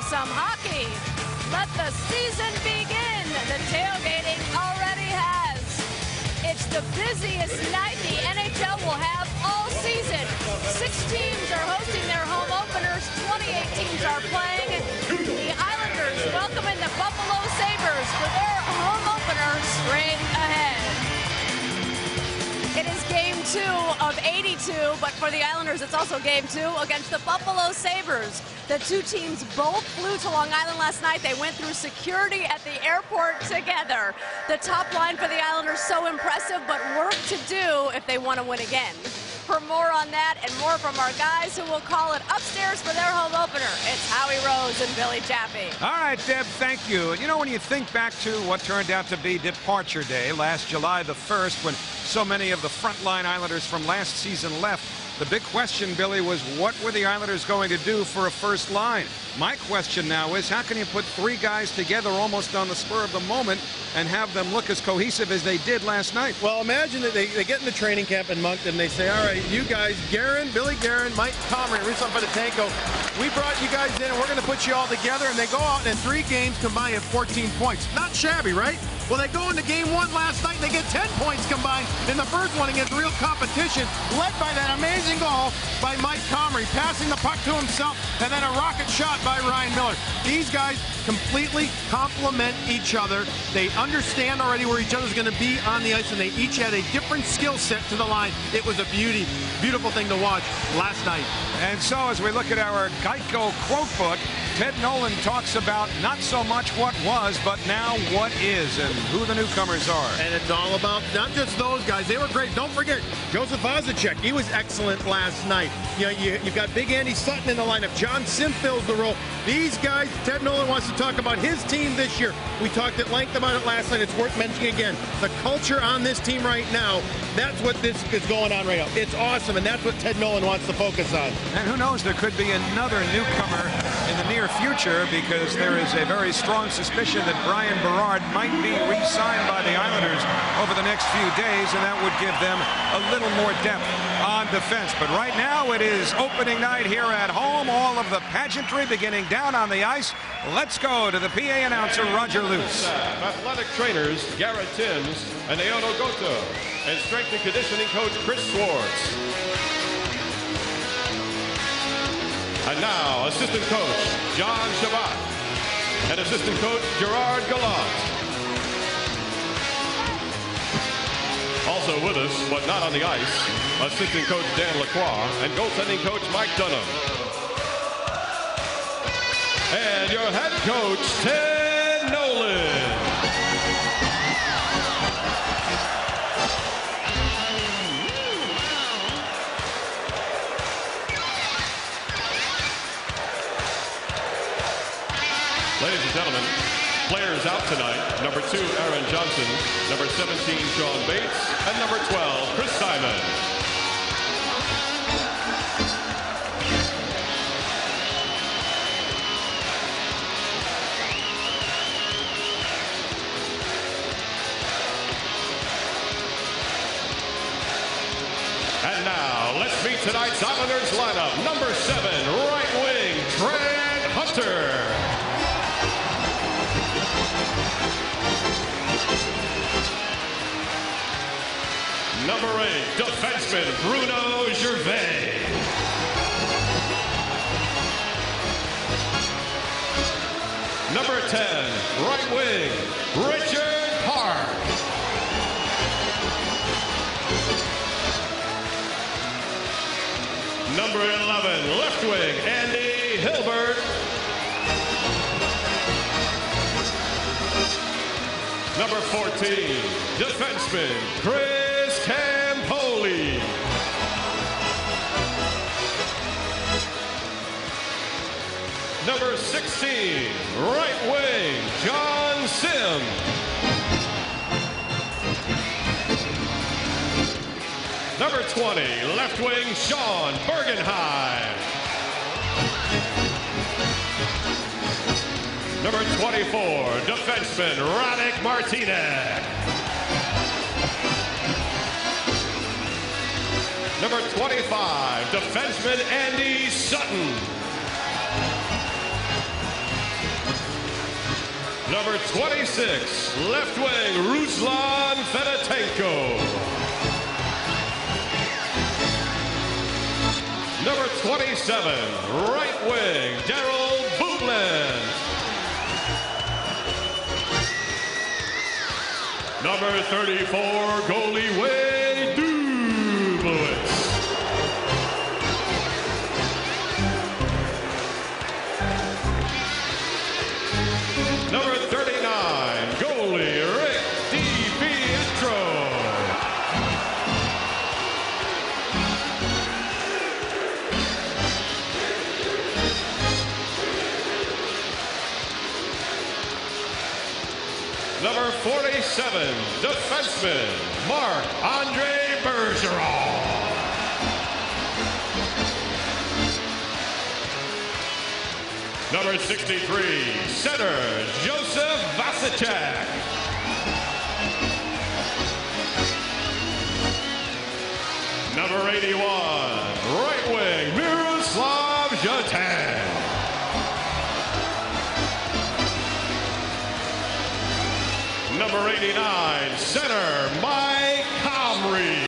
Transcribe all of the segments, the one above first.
some hockey. Let the season begin. The tailgating already has. It's the busiest night the NHL will have all season. 6 teams are hosting their home openers. 28 teams are playing. The Islanders welcoming the Buffalo Sabres for their home opener straight ahead. It is game 2 of 82, but for the Islanders, it's also game 2 against the Buffalo Sabres. The two teams both flew to Long Island last night. They went through security at the airport together. The top line for the Islanders, so impressive, but work to do if they want to win again. For more on that and more from our guys who will call it upstairs for their home opener, it's Howie Rose and Billy Chappie. All right, Deb, thank you. You know, when you think back to what turned out to be Departure Day last July the 1st, when so many of the frontline Islanders from last season left, the big question, Billy, was what were the Islanders going to do for a first line? My question now is, how can you put 3 guys together almost on the spur of the moment and have them look as cohesive as they did last night? Well, imagine that they get in the training camp in Moncton and they say, all right, you guys, Billy Guerin, Mike Comrie, Ruslan Fedotenko, we brought you guys in and we're going to put you all together, and they go out and in 3 games combined at 14 points. Not shabby, right? Well, they go into game 1 last night and they get 10 points combined in the first one against real competition, led by that amazing goal by Mike Comrie, passing the puck to himself, and then a rocket shot by Ryan Miller. These guys completely complement each other. They understand already where each other's going to be on the ice, and they each had a different skill set to the line. It was a beautiful thing to watch last night. And so as we look at our Geico quote book, Ted Nolan talks about not so much what was, but now what is, and who the newcomers are. And it's all about not just those guys. They were great. Don't forget, Joseph Osachek. He was excellent last night. You know, you've got Big Andy Sutton in the lineup. John Sim fills the role. These guys, Ted Nolan wants to talk about his team this year. We talked at length about it last night. It's worth mentioning again. The culture on this team right now, that's what this is going on right now. It's awesome, and that's what Ted Nolan wants to focus on. And who knows, there could be another newcomer in the near future, because there is a very strong suspicion that Brian Berard might be re-signed by the Islanders over the next few days, and that would give them a little more depth on defense. But right now it is opening night here at home. All of the pageantry beginning down on the ice. Let's go to the PA announcer, Roger Luce. Athletic trainers Garrett Timms and Naoto Goto, and strength and conditioning coach Chris Swartz. And now, assistant coach John Shabbat and assistant coach Gerard Gallant. Also with us, but not on the ice, assistant coach Dan Lacroix and goaltending coach Mike Dunham. And your head coach, Ted Nolan. Ladies and gentlemen, players out tonight. Number 2, Aaron Johnson. Number 17, Sean Bates. And number 12, Chris Simon. And now, let's meet tonight's Islanders lineup. Number 7, right wing, Trent Hunter. Number 8, defenseman Bruno Gervais. Number 10, right wing, Richard Park. Number 11, left wing, Andy Hilbert. Number 14, defenseman Chris Campoli. Number 16, right wing, John Sim. Number 20, left wing, Sean Bergenheim. Number 24, defenseman Radek Martinez. Number 25, defenseman Andy Sutton. Number 26, left wing, Ruslan Fedotenko. Number 27, right wing, Daryl Bublin. Number 34, goalie Wade Dublowitz. Number 39, goalie Rick DiPietro. Number 47, defenseman Marc-Andre Bergeron. Number 63, center Joseph Vasicek. Number 81, right wing Miroslav Jatan. Number 89, center Mike Comrie.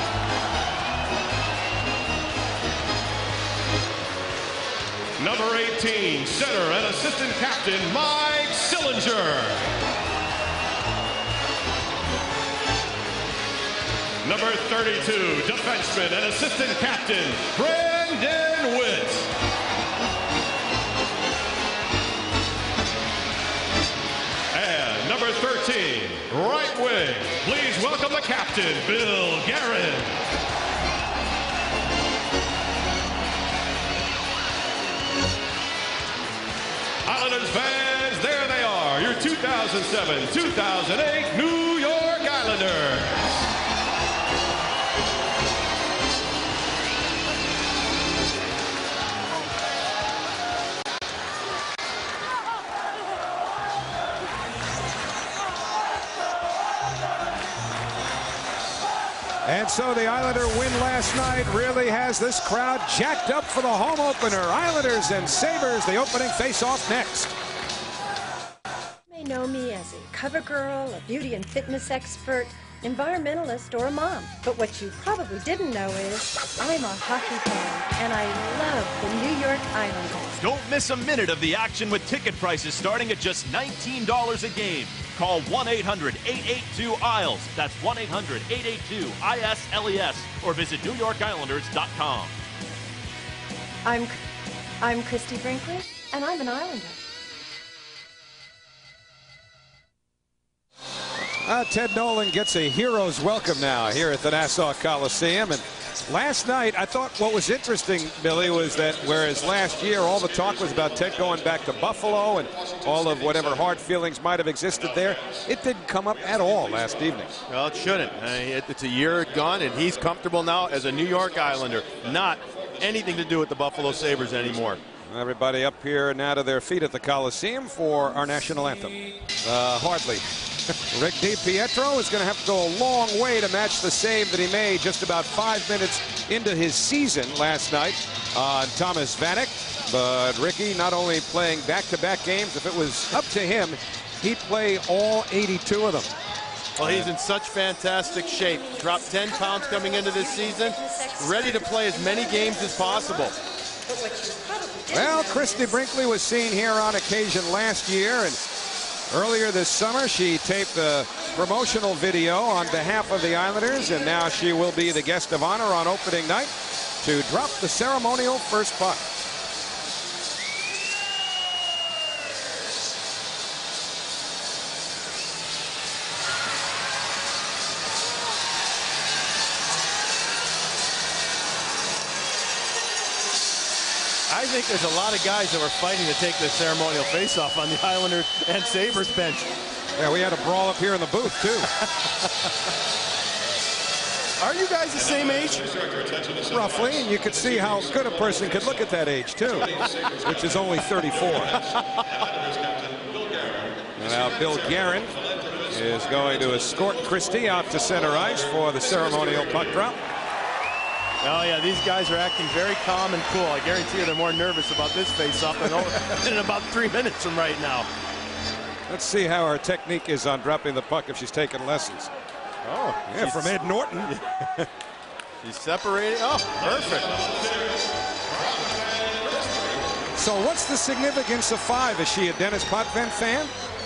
Number 18, center and assistant captain Mike Sillinger. Number 32, defenseman and assistant captain Brendan Witt. And number 13, right wing, please welcome the captain, Bill Guerin. Islanders fans, there they are, your 2007-2008 New York Islanders. And so the Islander win last night really has this crowd jacked up for the home opener. Islanders and Sabres, the opening face-off next. You may know me as a cover girl, a beauty and fitness expert, environmentalist, or a mom. But what you probably didn't know is I'm a hockey fan, and I love the New York Islanders. Don't miss a minute of the action with ticket prices starting at just $19 a game. Call 1-800-882-ISLES. That's 1-800-882-ISLES. Or visit NewYorkIslanders.com. I'm Christy Brinkley, and I'm an Islander. Ted Nolan gets a hero's welcome now here at the Nassau Coliseum. And last night, I thought what was interesting, Billy, was that whereas last year all the talk was about Ted going back to Buffalo and all of whatever hard feelings might have existed there, it didn't come up at all last evening. Well, it shouldn't. It's a year gone, and he's comfortable now as a New York Islander. Not anything to do with the Buffalo Sabres anymore. Everybody up here now to their feet at the Coliseum for our national anthem. Hardly. Rick DiPietro is going to have to go a long way to match the save that he made just about 5 minutes into his season last night on Thomas Vanek. But Ricky not only playing back-to-back games, if it was up to him, he'd play all 82 of them. Well, he's in such fantastic shape. Dropped 10 pounds coming into this season, ready to play as many games as possible. Well, Christy Brinkley was seen here on occasion last year, and earlier this summer she taped a promotional video on behalf of the Islanders, and now she will be the guest of honor on opening night to drop the ceremonial first puck. I think there's a lot of guys that were fighting to take the ceremonial face-off on the Islanders and Sabres bench. Yeah, we had a brawl up here in the booth, too. Are you guys the same age? Roughly, and you could see how good a person could look at that age, too, which is only 34. And now Bill Guerin is going to escort Christie out to center ice for the ceremonial puck drop. Oh, yeah, these guys are acting very calm and cool. I guarantee you they're more nervous about this face-off than in about 3 minutes from right now. Let's see how her technique is on dropping the puck if she's taken lessons. Oh, yeah, from Ed Norton. She's separating. Oh, perfect. So what's the significance of 5? Is she a Dennis Potvin fan?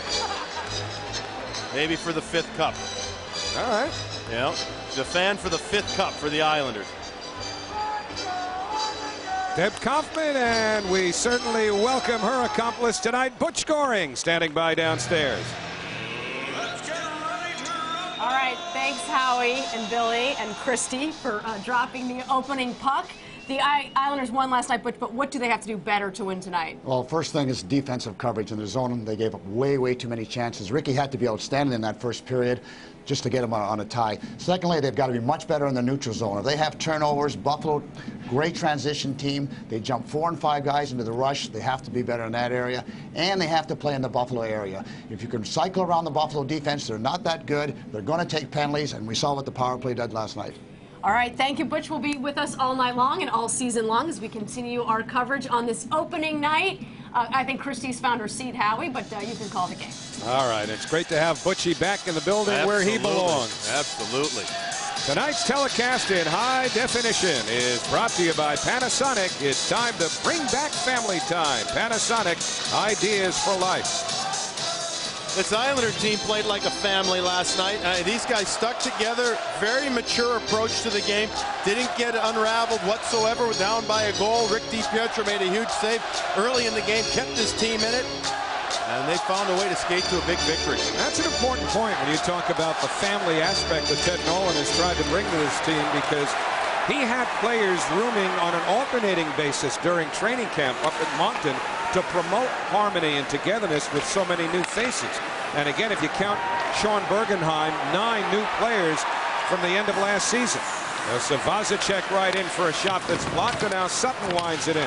Maybe for the 5th cup. All right. Yeah, the fan for the 5th cup for the Islanders. Deb Kaufman, and we certainly welcome her accomplice tonight, Butch Goring, standing by downstairs. All right, thanks Howie and Billy and Christy for dropping the opening puck. The Islanders won last night, but what do they have to do better to win tonight? Well, first thing is defensive coverage in the zone. They gave up way too many chances. Ricky had to be outstanding in that first period just to get them on a tie. Secondly, they've got to be much better in the neutral zone. If they have turnovers, Buffalo, great transition team. They jump 4 and 5 guys into the rush. They have to be better in that area, and they have to play in the Buffalo area. If you can cycle around the Buffalo defense, they're not that good. They're going to take penalties, and we saw what the power play did last night. All right, thank you. Butch will be with us all night long and all season long as we continue our coverage on this opening night. I think Christy's found her seat, Howie, but you can call the game. All right, it's great to have Butchie back in the building where he belongs. Absolutely. Tonight's telecast in high definition is brought to you by Panasonic. It's time to bring back family time. Panasonic, ideas for life. This Islander team played like a family last night. These guys stuck together, very mature approach to the game. Didn't get unraveled whatsoever. Down by a goal. Rick DiPietro made a huge save early in the game, kept his team in it, and they found a way to skate to a big victory. That's an important point when you talk about the family aspect that Ted Nolan has tried to bring to this team, because he had players rooming on an alternating basis during training camp up at Moncton to promote harmony and togetherness with so many new faces. And again, if you count Sean Bergenheim, 9 new players from the end of last season. Savazicek right in for a shot that's blocked, and now Sutton winds it in.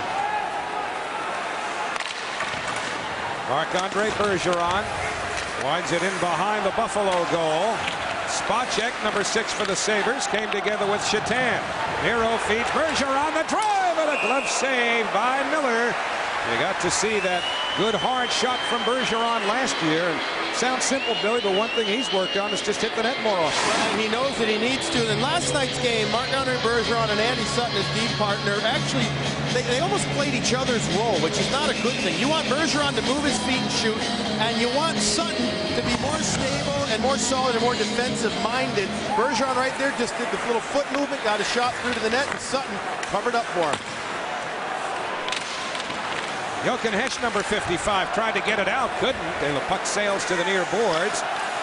Marc-Andre Bergeron winds it in behind the Buffalo goal. Spacek, number 6 for the Sabres, came together with Shatan. Miro feeds Bergeron, the drive, and a glove save by Miller. You got to see that good hard shot from Bergeron last year. And sounds simple, Billy, but one thing he's worked on is just hit the net more often. Well, he knows that he needs to. And in last night's game, Marc-Andre Bergeron and Andy Sutton, his D partner, actually, they almost played each other's role, which is not a good thing. You want Bergeron to move his feet and shoot, and you want Sutton to be more stable and more solid and more defensive-minded. Bergeron right there just did the little foot movement, got a shot through to the net, and Sutton covered up for him. Jochen Hecht, number 55, tried to get it out, couldn't, and the puck sails to the near boards.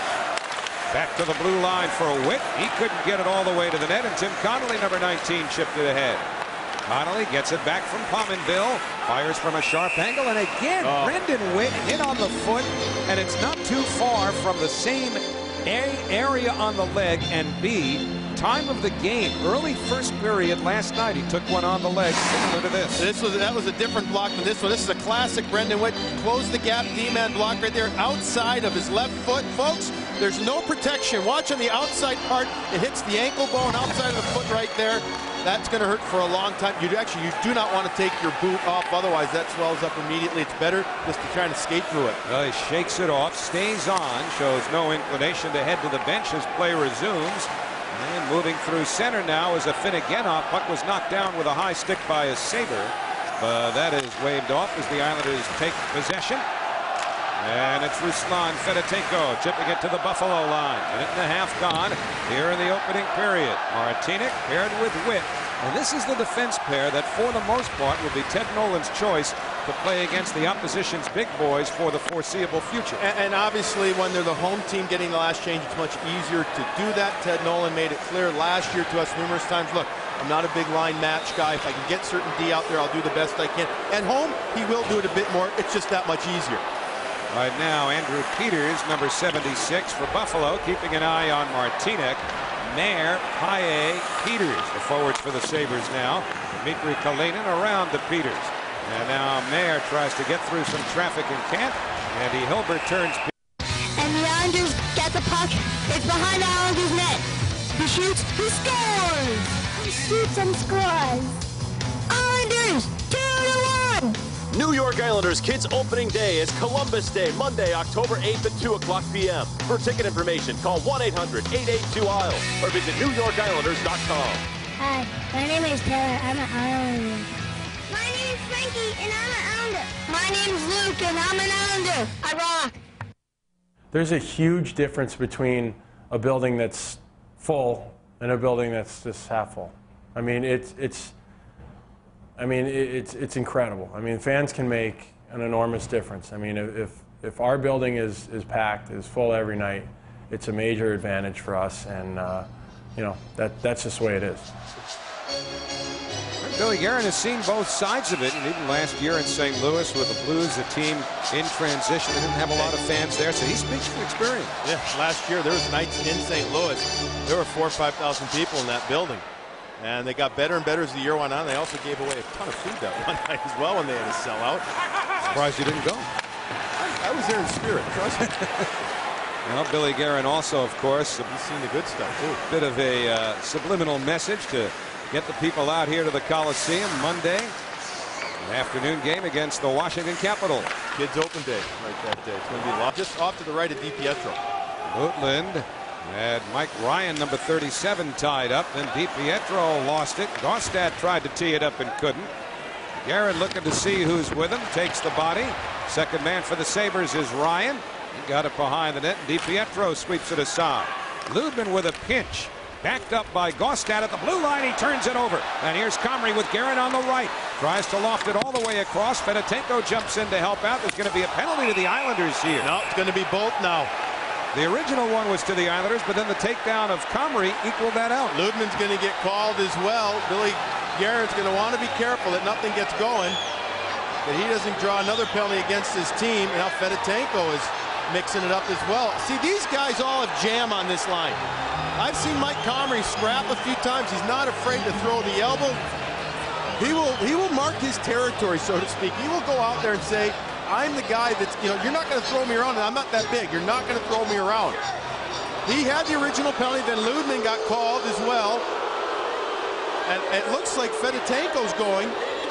Back to the blue line for Witt. He couldn't get it all the way to the net, and Tim Connolly, number 19, chipped it ahead. Connolly gets it back from Pominville, fires from a sharp angle, and again, Brendan Witt hit on the foot, and it's not too far from the same area on the leg, and B, time of the game, early first period last night, he took one on the leg similar to this. That was a different block than this one. This is a classic Brendan Witt. Close the gap, D-man block right there outside of his left foot. Folks, there's no protection. Watch on the outside part. It hits the ankle bone outside of the foot right there. That's going to hurt for a long time. You do not want to take your boot off, otherwise that swells up immediately. It's better just to try to skate through it. Well, he shakes it off, stays on, shows no inclination to head to the bench as play resumes. And moving through center now is a Finneganoff. Puck was knocked down with a high stick by a Sabre, but that is waved off as the Islanders take possession. And it's Ruslan Fedotenko chipping it to the Buffalo line. Minute and a half gone here in the opening period. Martinic paired with Witt. And this is the defense pair that, for the most part, will be Ted Nolan's choice to play against the opposition's big boys for the foreseeable future. And obviously, when they're the home team getting the last change, it's much easier to do that. Ted Nolan made it clear last year to us numerous times, look, I'm not a big line match guy. If I can get certain D out there, I'll do the best I can. At home, he will do it a bit more. It's just that much easier. Right now, Andrew Peters, number 76 for Buffalo, keeping an eye on Martinic. Mayer, Paille, Peters, the forwards for the Sabres now. Dmitry Kalinin around to Peters. And now Mayer tries to get through some traffic and can't. Andy Hilbert turns. And the Islanders get the puck. It's behind the Islanders' net. He shoots, he scores! He shoots and scores. Islanders, 2-1! New York Islanders Kids Opening Day is Columbus Day, Monday, October 8th at 2 o'clock p.m. For ticket information, call 1-800-882-ISLE or visit NewYorkIslanders.com. Hi, my name is Taylor. I'm an Islander. My name is Frankie, and I'm an Islander. My name is Luke, and I'm an Islander. I rock. There's a huge difference between a building that's full and a building that's just half full. I mean, it's incredible. I mean, fans can make an enormous difference. I mean, if our building is packed, is full every night, it's a major advantage for us, and you know, that's just the way it is. Billy Guerin has seen both sides of it, and even last year in St. Louis with the Blues, a team in transition. They didn't have a lot of fans there, so he speaks from experience. Yeah, last year there was nights in St. Louis. There were 4,000 or 5,000 people in that building. And they got better and better as the year went on. They also gave away a ton of food that one night as well when they had a sellout. Surprised you didn't go. I was there in spirit, trust me. Well, Billy Guerin also, of course, he's seen the good stuff, too. A bit of a subliminal message to get the people out here to the Coliseum Monday. An afternoon game against the Washington Capitals. Kids Open Day right that day. It's going to be just off to the right of DiPietro. Butland had Mike Ryan, number 37, tied up. Then DiPietro lost it. Gaustad tried to tee it up and couldn't. Guerin looking to see who's with him. Takes the body. Second man for the Sabres is Ryan. He got it behind the net. And DiPietro sweeps it aside. Lubin with a pinch. Backed up by Gaustad at the blue line. He turns it over. And here's Comrie with Guerin on the right. Tries to loft it all the way across. Fedotenko jumps in to help out. There's going to be a penalty to the Islanders here. No, it's going to be both now. The original one was to the Islanders, but then the takedown of Comrie equaled that out. Lubman's going to get called as well. Billy Guerin's going to want to be careful that nothing gets going, that he doesn't draw another penalty against his team. Now Fedotenko is mixing it up as well. See, these guys all have jam on this line. I've seen Mike Comrie scrap a few times. He's not afraid to throw the elbow. He will mark his territory, so to speak. He will go out there and say, I'm the guy that's, you know, you're not going to throw me around, and I'm not that big. You're not going to throw me around. He had the original penalty, then Lubman got called as well. And it looks like Fedotenko's going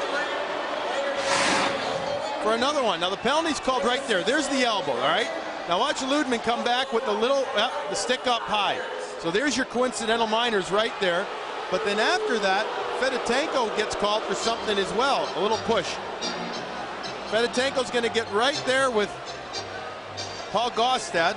for another one. Now the penalty's called right there. There's the elbow, all right? Now watch Lubman come back with the little, the stick up high. So there's your coincidental minors right there. But then after that, Fedotenko gets called for something as well, a little push. Fedotenko's going to get right there with Paul Gaustad.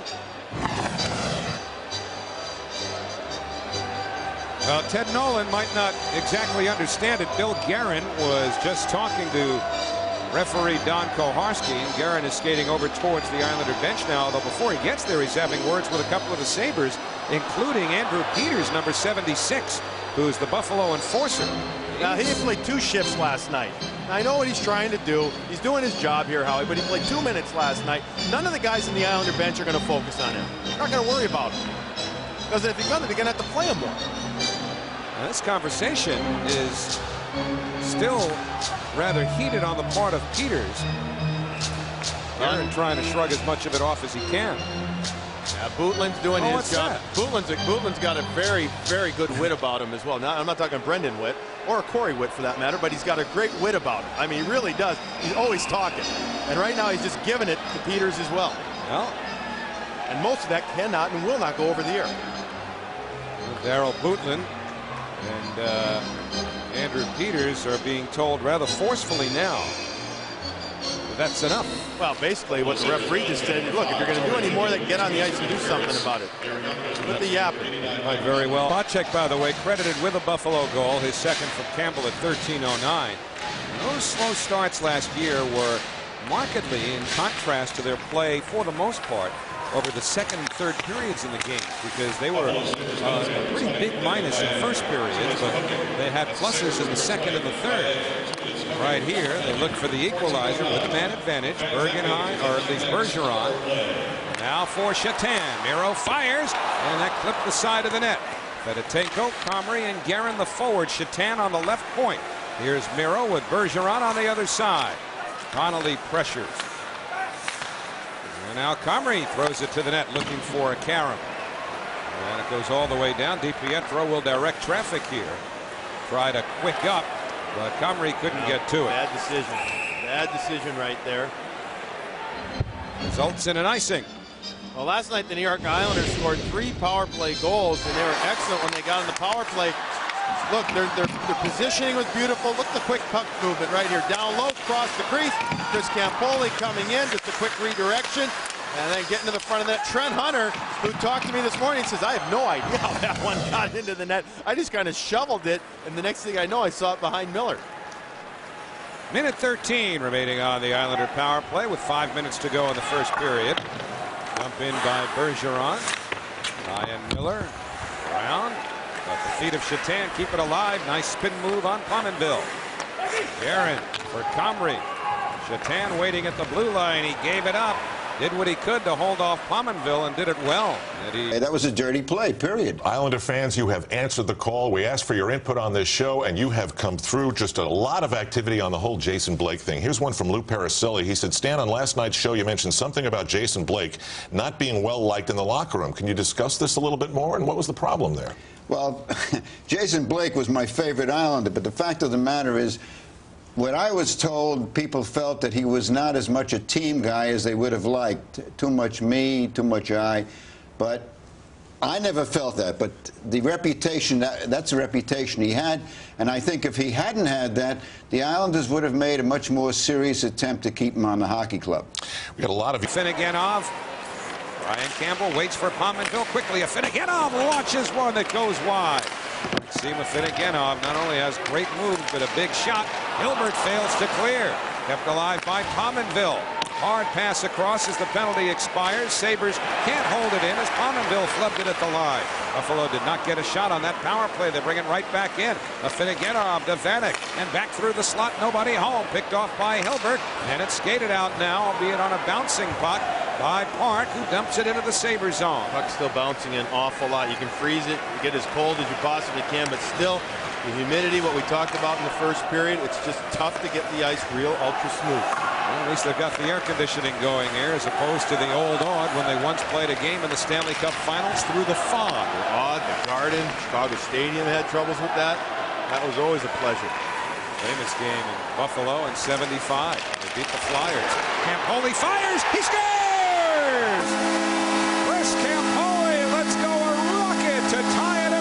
Well, Ted Nolan might not exactly understand it. Bill Guerin was just talking to referee Don Koharski, and Guerin is skating over towards the Islander bench now, although before he gets there, he's having words with a couple of the Sabres, including Andrew Peters, number 76, who's the Buffalo enforcer. Now, he played 2 shifts last night. Now, I know what he's trying to do. He's doing his job here, Howie, but he played 2 minutes last night. None of the guys in the Islander bench are going to focus on him. They're not going to worry about him. Because if he's going to, they're going to have to play him more. Now, this conversation is still rather heated on the part of Peters. Guerin trying to shrug as much of it off as he can. Yeah, Bootland's doing his job. Bootland's got a very, very good wit about him as well. Now, I'm not talking Brendan Witt or Corey Witt for that matter, but he's got a great wit about him. I mean, he really does. He's always talking. And right now he's just giving it to Peters as well. Well, and most of that cannot and will not go over the air. Darryl Bootland and Andrew Peters are being told rather forcefully now that's enough. Well, basically what the referee just said, look, if you're going to do any more, then get on the ice and do something about it. Put the yapping. Might very well. Bocek, by the way, credited with a Buffalo goal, his second from Campbell at 13:09. Those slow starts last year were markedly in contrast to their play, for the most part, over the second and third periods in the game, because they were a pretty big minus in first periods, but they had pluses in the second and the third. Right here, they look for the equalizer with the man advantage. Bergenheim, or at least Bergeron. Now for Shatan. Miro fires, and that clipped the side of the net. Fedotenko, Comrie, and Guerin the forward. Shatan on the left point. Here's Miro with Bergeron on the other side. Connolly pressures. And now Comrie throws it to the net, looking for a Karam. And it goes all the way down. DiPietro will direct traffic here. Try to quick up, but Comrie couldn't get to it. Bad decision. Bad decision right there. Results in an icing. Well, last night the New York Islanders scored 3 power play goals, and they were excellent when they got on the power play. Look, their positioning was beautiful. Look at the quick puck movement right here. Down low, cross the crease. Chris Campoli coming in, just a quick redirection. And then getting to the front of that. Trent Hunter, who talked to me this morning, says, I have no idea how that one got into the net. I just kind of shoveled it, and the next thing I know, I saw it behind Miller. Minute 13 remaining on the Islander power play with 5 minutes to go in the first period. Jump in by Bergeron. Ryan Miller. Brown. At the feet of Shatan. Keep it alive. Nice spin move on Pominville. Guerin for Comrie. Shatan waiting at the blue line. He gave it up. Did what he could to hold off Pominville and did it well. Hey, that was a dirty play, period. Islander fans, you have answered the call. We asked for your input on this show, and you have come through. Just a lot of activity on the whole Jason Blake thing. Here's one from Lou Parasilli. He said, Stan, on last night's show, you mentioned something about Jason Blake not being well-liked in the locker room. Can you discuss this a little bit more, and what was the problem there? Well, Jason Blake was my favorite Islander, but the fact of the matter is, what I was told, people felt that he was not as much a team guy as they would have liked. Too much me, too much I. But I never felt that. But the reputation, that's the reputation he had. And I think if he hadn't had that, the Islanders would have made a much more serious attempt to keep him on the hockey club. We got a lot of... Afinogenov. Ryan Campbell waits for Pominville quickly. Afinogenov launches one that goes wide. See, Afinogenov not only has great moves, but a big shot. Hilbert fails to clear. Kept alive by Pominville. Hard pass across as the penalty expires. Sabres can't hold it in as Pominville flubbed it at the line. Buffalo did not get a shot on that power play. They bring it right back in. Afinogenov to Vanek and back through the slot. Nobody home. Picked off by Hilbert. And it's skated out now, albeit on a bouncing puck by Park, who dumps it into the Sabre zone. Puck's still bouncing an awful lot. You can freeze it, you get as cold as you possibly can, but still, the humidity, what we talked about in the first period, it's just tough to get the ice real ultra smooth. Well, at least they've got the air conditioning going here, as opposed to the old Aud when they once played a game in the Stanley Cup Finals through the fog. The Aud, the Garden, Chicago Stadium had troubles with that. That was always a pleasure. Famous game in Buffalo in '75. They beat the Flyers. Campoli fires. He scores! Chris Campoli, let's go a rocket to tie it at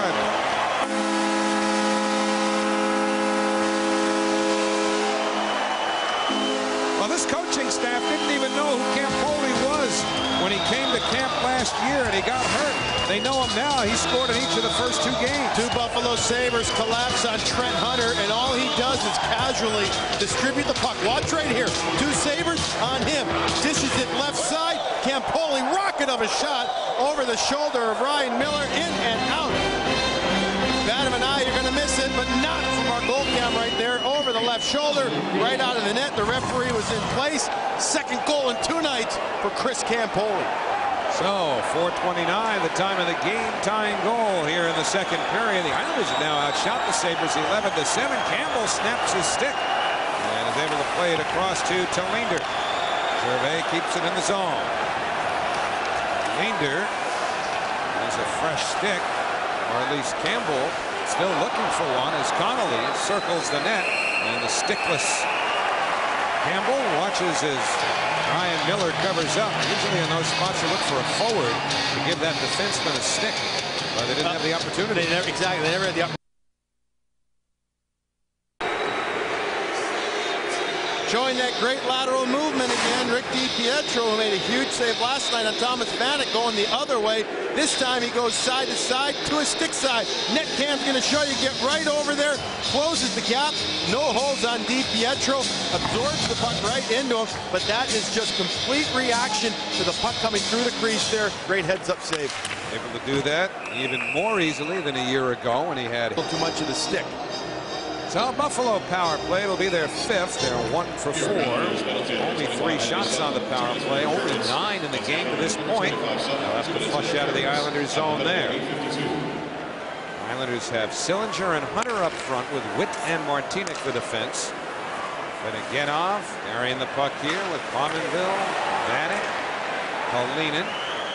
1. Well, this coaching staff didn't even know who Campoli was when he came to camp last year and he got hurt. They know him now. He scored in each of the first 2 games. 2 Buffalo Sabres collapse on Trent Hunter, and all he does is casually distribute the puck. Watch right here. 2 Sabres on him. Dishes it left side. Campoli, rocket of a shot over the shoulder of Ryan Miller, in and out. Vadim and I, you're going to miss it, but not from our goal cam right there. Over the left shoulder, right out of the net. The referee was in place. Second goal in 2 nights for Chris Campoli. So, 4:29, the time of the game-tying goal here in the second period. The Islanders have now outshot the Sabres 11-7. Campbell snaps his stick and is able to play it across to Linder. Gervais keeps it in the zone. Linder has a fresh stick, or at least Campbell still looking for one as Connolly circles the net, and the stickless Campbell watches as Ryan Miller covers up. Usually in those spots you look for a forward to give that defenseman a stick, but they didn't have the opportunity. They never had the opportunity. Showing that great lateral movement again, Rick DiPietro, who made a huge save last night on Thomas Vanek, going the other way. This time he goes side to side to a stick side. Net cam's going to show you, get right over there, closes the gap, no holes on DiPietro, absorbs the puck right into him, but that is just complete reaction to the puck coming through the crease there. Great heads-up save. Able to do that even more easily than a year ago when he had too much of the stick. So Buffalo power play, it'll be their 5th. They're 1 for 4. Only 3 shots on the power play. Only 9 in the game to this point. They'll have to flush out of the Islanders zone there. Islanders have Sillinger and Hunter up front with Witt and Martinic for defense. Afinogenov carrying the puck here with Pominville, Vanek, Kalinin,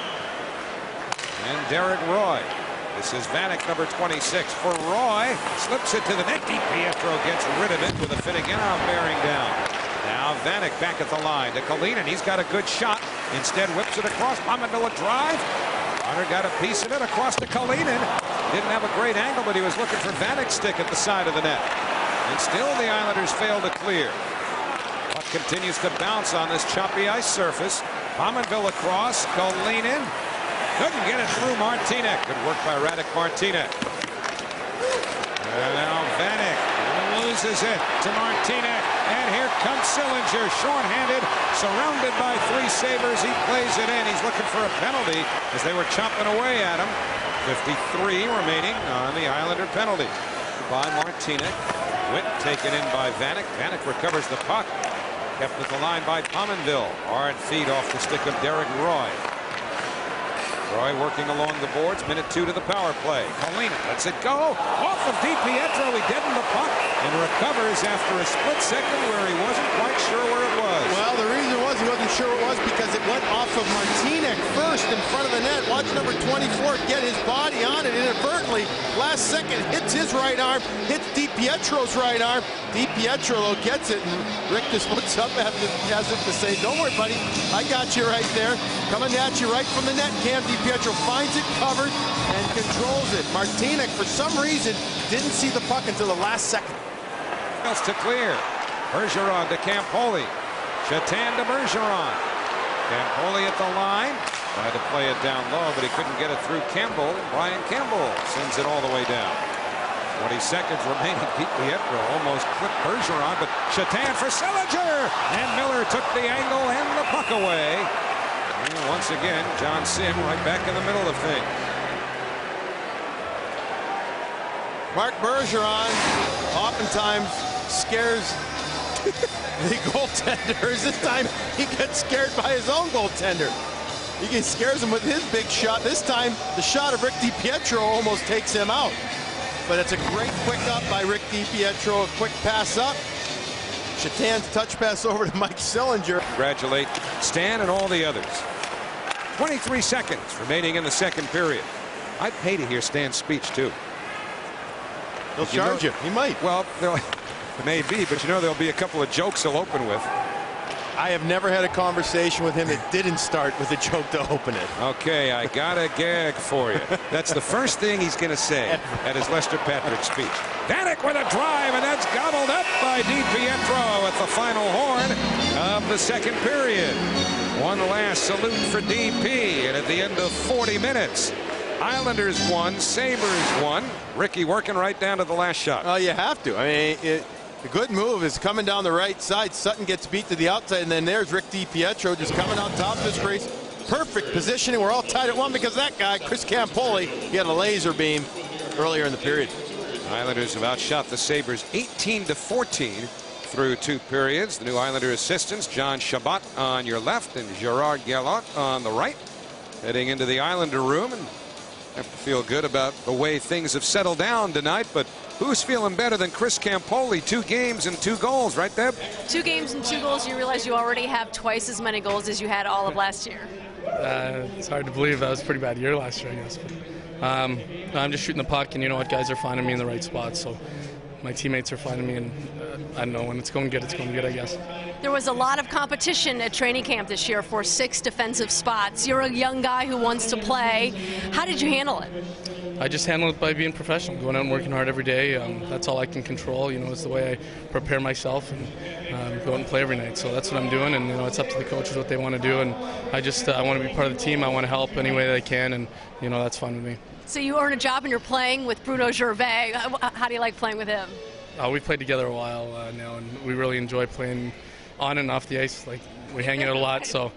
and Derek Roy. This is Vanek, number 26 for Roy. Slips it to the net. DiPietro gets rid of it with Afinogenov bearing down. Now Vanek back at the line to Kalinin. He's got a good shot. Instead whips it across. Pominville drive. Hunter got a piece of it across to Kalinin. Didn't have a great angle, but he was looking for Vanek's stick at the side of the net. And still the Islanders fail to clear. Puck continues to bounce on this choppy ice surface. Pominville across. Kalinin couldn't get it through Martinek. Good work by Radek Martinek. And now Vanek loses it to Martinek. And here comes Sillinger, shorthanded, surrounded by 3 Sabres. He plays it in. He's looking for a penalty as they were chopping away at him. 53 remaining on the Islander penalty. By Martinek. Witt taken in by Vanek. Vanek recovers the puck. Kept at the line by Pominville. Hard feed off the stick of Derek Roy. Roy working along the boards. Minute 2 to the power play. Kalinin lets it go. Off of DiPietro. He deadened the puck and recovers after a split second where he wasn't quite sure where it was. Well, the reason was he wasn't sure it was because it went off of Martinek first in front of the net. Watch number 24 get his body on it inadvertently. Last second hits his right arm, hits DiPietro's right arm. DiPietro though gets it, and Rick just looks up as if to say, "Don't worry, buddy, I got you right there." Coming at you right from the net, Cam DiPietro finds it covered and controls it. Martinek, for some reason, didn't see the puck until the last second. Else to clear. Bergeron to Campoli. Chatan to Bergeron. Campoli at the line. Tried to play it down low, but he couldn't get it through Campbell. Brian Campbell sends it all the way down. 20 seconds remaining. DiPietro almost clipped Bergeron, but Chatan for Sillinger. And Miller took the angle and the puck away. And once again, John Sim right back in the middle of things. Marc Bergeron oftentimes scares the goaltenders. This time he gets scared by his own goaltender. He scares him with his big shot. This time the shot of Rick DiPietro almost takes him out. But it's a great quick up by Rick DiPietro. A quick pass up. Chatan's touch pass over to Mike Sillinger. Congratulate Stan and all the others. 23 seconds remaining in the second period. I'd pay to hear Stan's speech too. He'll charge you. He might. Well, maybe, but you know there'll be a couple of jokes he'll open with. I have never had a conversation with him that didn't start with a joke to open it. Okay, I got a gag for you. That's the first thing he's going to say at his Lester Patrick speech. Vanek with a drive, and that's gobbled up by DiPietro at the final horn of the second period. One last salute for DP, and at the end of 40 minutes, Islanders won, Sabres won. Ricky working right down to the last shot. Oh, you have to. I mean, the good move is coming down the right side. Sutton gets beat to the outside, and then there's Rick DiPietro just coming on top of his crease. Perfect positioning. We're all tied at 1 because that guy, Chris Campoli, he had a laser beam earlier in the period. Islanders have outshot the Sabres 18-14 through 2 periods. The new Islander assistants, John Chabot on your left and Gerard Gallant on the right. Heading into the Islander room, and have to feel good about the way things have settled down tonight, but who's feeling better than Chris Campoli? 2 games and 2 goals, right, Deb? 2 games and 2 goals. You realize you already have twice as many goals as you had all of last year. It's hard to believe. That was a pretty bad year last year, I guess. But, I'm just shooting the puck, and you know what? Guys are finding me in the right spots, so my teammates are finding me, and I don't know, when it's going good, I guess. There was a lot of competition at training camp this year for 6 defensive spots. You're a young guy who wants to play. How did you handle it? I just handle it by being professional, going out and working hard every day. That's all I can control. You know, it's the way I prepare myself and go out and play every night. So that's what I'm doing, and you know, it's up to the coaches what they want to do. And I want to be part of the team. I want to help any way that I can, and you know, that's fine with me. So you earn a job and you're playing with Bruno Gervais. How do you like playing with him? We've played together a while now, and we really enjoy playing on and off the ice. Like, we hang out a lot, so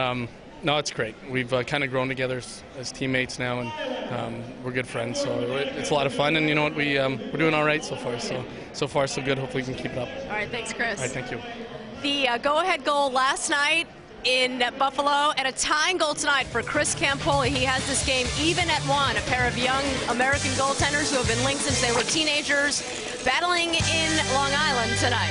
no, it's great. We've kind of grown together as teammates now, and we're good friends. So it's a lot of fun, and you know what, we're doing all right so far. So far so good. Hopefully we can keep it up. All right, thanks, Chris. All right, thank you. The go-ahead goal last night in Buffalo, and a tying goal tonight for Chris Campoli. He has this game even at 1. A pair of young American goaltenders who have been linked since they were teenagers, battling in Long Island tonight.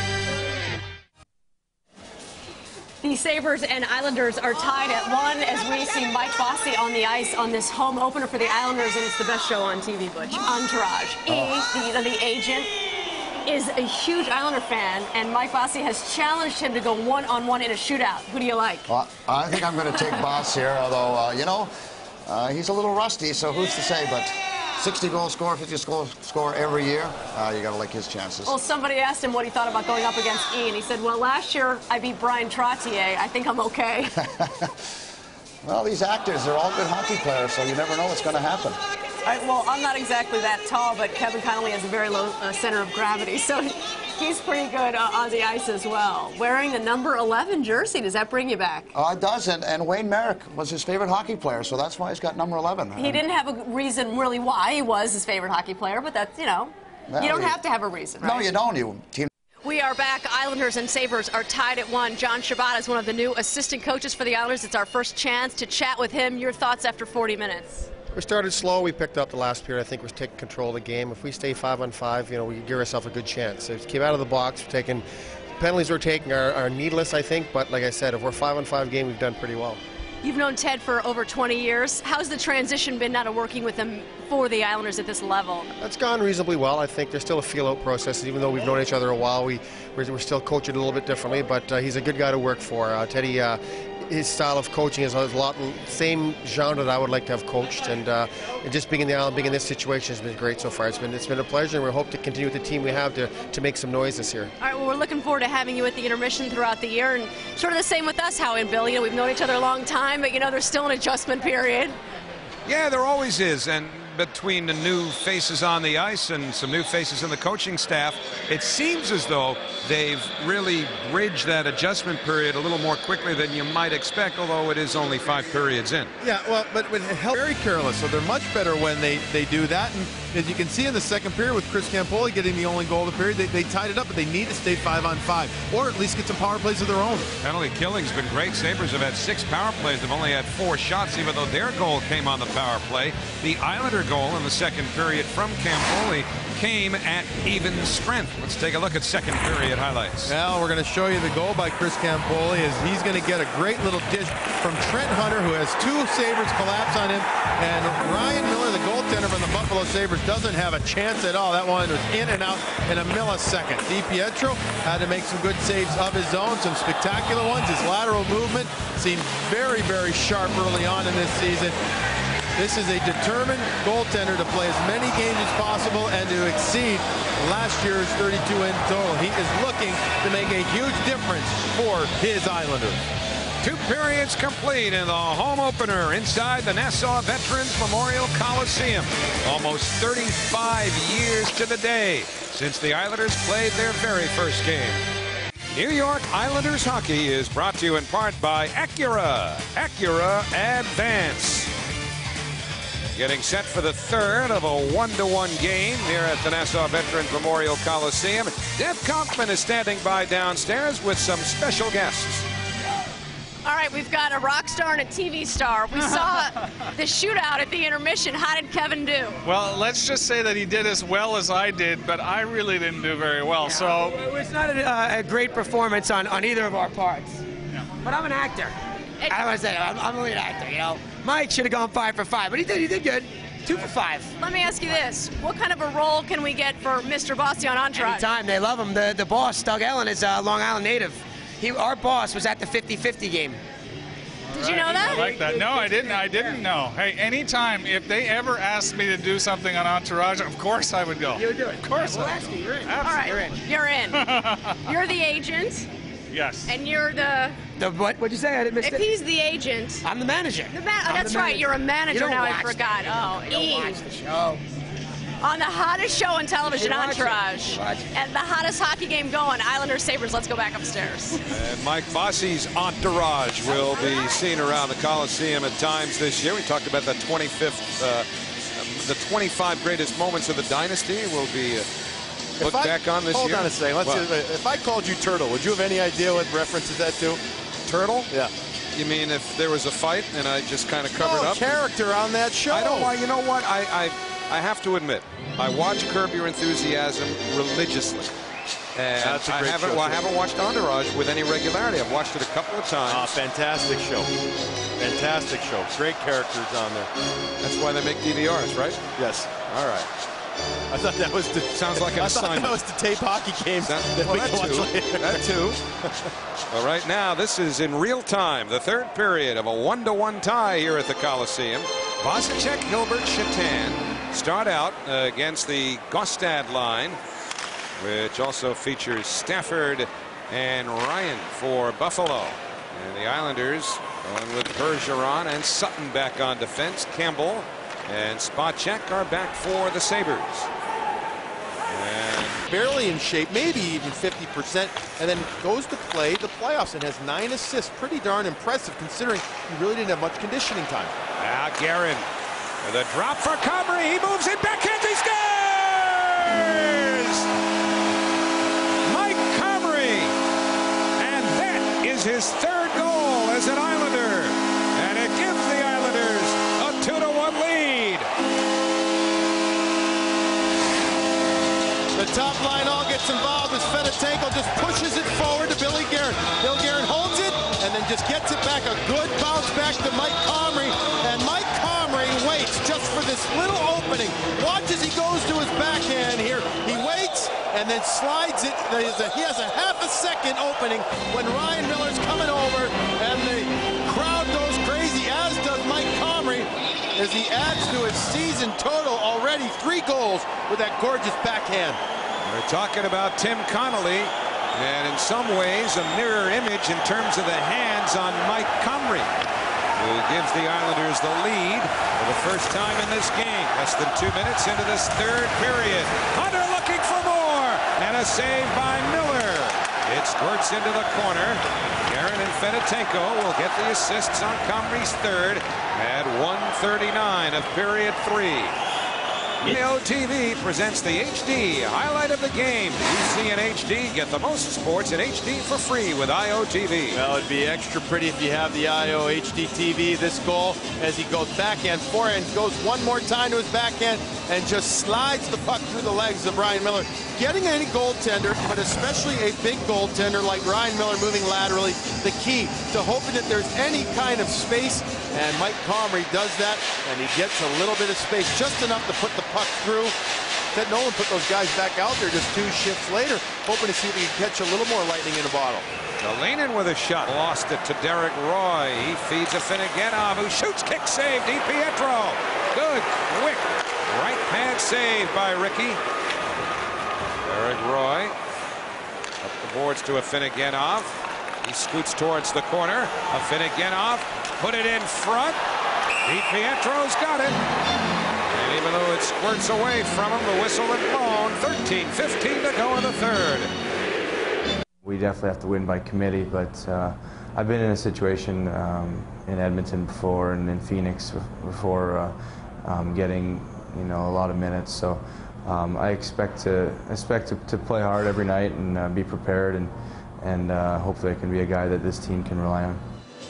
The Sabres and Islanders are tied at 1 as we see Mike Bossy on the ice on this home opener for the Islanders, and it's the best show on TV, Butch. Entourage. The agent. is a huge Islander fan, and Mike Bossy has challenged him to go one-on-one in a shootout. Who do you like? Well, I think I'm going to take Boss here, although, you know, he's a little rusty, so who's to say, but 60-goal scorer, 50-goal scorer every year, you got to like his chances. Well, somebody asked him what he thought about going up against Ian. He said, well, last year I beat Brian Trottier. I think I'm okay. Well, these actors, they're all good hockey players, so you never know what's going to happen. Well, I'm not exactly that tall, but Kevin Connolly has a very low center of gravity, so he's pretty good on the ice as well. Wearing the number 11 jersey, does that bring you back? It does, and Wayne Merrick was his favorite hockey player, so that's why he's got number 11. He didn't have a reason really why he was his favorite hockey player, but that's, you know, well, you don't have to have a reason, right? No, you don't. We are back. Islanders and Sabres are tied at 1. John Chabot is one of the new assistant coaches for the Islanders. It's our first chance to chat with him. Your thoughts after 40 minutes? We started slow. We picked up the last period. I think we're taking control of the game. If we stay 5-on-5, you know, we give ourselves a good chance. So keep out of the box. We're taking penalties we're taking are needless, I think. But like I said, if we're 5-on-5 game, we've done pretty well. You've known Ted for over 20 years. How's the transition been now to working with him for the Islanders at this level? That's gone reasonably well. I think there's still a feel-out process. Even though we've known each other a while, we're still coaching a little bit differently. But he's a good guy to work for. Teddy, his style of coaching is a lot same genre that I would like to have coached, and just being in the Island, being in this situation has been great so far. It's been a pleasure, and we hope to continue with the team we have to make some noise this year. All right, well, we're looking forward to having you at the intermission throughout the year, and sort of the same with us, Howie and Bill. You know, we've known each other a long time, but you know, there's still an adjustment period. Yeah, there always is, and between the new faces on the ice and some new faces in the coaching staff, it seems as though they've really bridged that adjustment period a little more quickly than you might expect, although it is only 5 periods in. Yeah, well, but it helps. Very careless, so they're much better when they do that. And as you can see in the second period with Chris Campoli getting the only goal of the period, they tied it up, but they need to stay 5-on-5, or at least get some power plays of their own. Penalty killing's been great. Sabres have had 6 power plays. They've only had 4 shots, even though their goal came on the power play. The Islander goal in the second period from Campoli came at even strength. Let's take a look at second period highlights. Well, we're going to show you the goal by Chris Campoli as he's going to get a great little dish from Trent Hunter, who has 2 Sabres collapse on him, and Ryan Miller, the goaltender from the Buffalo Sabres, doesn't have a chance at all. That one was in and out in a millisecond. DiPietro had to make some good saves of his own, some spectacular ones. His lateral movement seemed very, very sharp early on in this season. This is a determined goaltender to play as many games as possible and to exceed last year's 32 in total. He is looking to make a huge difference for his Islanders. 2 periods complete in the home opener inside the Nassau Veterans Memorial Coliseum. Almost 35 years to the day since the Islanders played their very first game. New York Islanders hockey is brought to you in part by Acura. Acura Advance. Getting set for the third of a 1-1 game here at the Nassau Veterans Memorial Coliseum. Deb Kaufman is standing by downstairs with some special guests. All right, we've got a rock star and a TV star. We saw the shootout at the intermission. How did Kevin do? Well, let's just say that he did as well as I did, but I really didn't do very well. Yeah. So it's not a great performance on either of our parts. Yeah. But I'm an actor. I want to say I'm a lead actor, you know. Mike should have gone 5 for 5, but he did good. 2 for 5. Let me ask you this. What kind of a role can we get for Mr. Bossy on Entourage? Anytime. They love him. The boss, Doug Ellen, is a Long Island native. Our boss was at the 50-50 game. Did you know that? I like that. No, I didn't know. Hey, anytime, if they ever asked me to do something on Entourage, of course I would go. You would do it? Of course. Well, actually, you're in. All right. You're in. You're the agent. Yes. And you're the what? What'd you say? I didn't miss it. If he's the agent. I'm the manager. That's right. You're a manager now. I forgot. You don't watch the show. On the hottest show on television, Entourage, and the hottest hockey game going, Islanders Sabres. Let's go back upstairs. And Mike Bossy's Entourage will be seen around the Coliseum at times this year. We talked about the 25th, the 25 greatest moments of the dynasty will be looked back on this year. Hold on a second. Let's see, if I called you Turtle, would you have any idea what reference is that to? Turtle? Yeah. You mean if there was a fight and I just kind of covered up? Character on that show. I don't want. You know what? I have to admit, I watch Curb Your Enthusiasm religiously. And that's a great show. I haven't watched Entourage with any regularity. I've watched it a couple of times. Fantastic show. Fantastic show. Great characters on there. That's why they make DVRs, right? Yes. All right. I thought that was the. Sounds like an assignment. That was the tape hockey games. That too. Well, right now, this is in real time. The third period of a 1-1 tie here at the Coliseum. Vosicek, Gilbert, Shatan start out against the Gostad line, which also features Stafford and Ryan for Buffalo. And the Islanders going with Bergeron and Sutton back on defense. Campbell and Spacek are back for the Sabres. And barely in shape, maybe even 50%, and then goes to play the playoffs and has 9 assists. Pretty darn impressive considering he really didn't have much conditioning time. Now Guerin with a drop for Comrie. He moves it backhand. He scores! Mike Comrie, and that is his third goal as an Islander, and it gives the Islanders a 2-1 lead. The top line all gets involved as Fedotenko just pushes it forward to Billy Guerin. Bill Guerin holds it and then just gets it back. A good bounce back to Mike Comrie. And Mike Comrie waits just for this little opening. Watch as he goes to his backhand here. He waits and then slides it. He has a half a second opening when Ryan Miller's coming over and the crowd goes crazy, as does Mike Comrie, as he adds to his season total already 3 goals with that gorgeous backhand. We're talking about Tim Connolly, and in some ways a mirror image in terms of the hands on Mike Comrie, who gives the Islanders the lead for the first time in this game. Less than 2 minutes into this third period. Hunter looking for more, and a save by Miller. It squirts into the corner. Guerin and Fedotenko will get the assists on Comrie's third at 1:39 of period 3. IOTV presents the HD highlight of the game. You see in HD, get the most sports in HD for free with IOTV. Well, it'd be extra pretty if you have the IO HD TV. This goal, as he goes backhand, forehand, goes one more time to his backhand and just slides the puck through the legs of Ryan Miller. Getting any goaltender, but especially a big goaltender like Ryan Miller moving laterally, the key to hoping that there's any kind of space. And Mike Comrie does that, and he gets a little bit of space, just enough to put the puck through. Ted Nolan put those guys back out there just 2 shifts later, hoping to see if he can catch a little more lightning in a bottle. Kalinin with a shot. Lost it to Derek Roy. He feeds a Finneganov, who shoots, kick save. DiPietro. Good, quick, right pad save by Ricky. Derek Roy up the boards to a Finneganov. He scoots towards the corner. A Finneganov. Put it in front. DiPietro's got it. And even though it squirts away from him, the whistle had blown. 13:15 to go in the third. We definitely have to win by committee, but I've been in a situation in Edmonton before and in Phoenix before getting a lot of minutes. So I expect to play hard every night and be prepared, and hopefully I can be a guy that this team can rely on.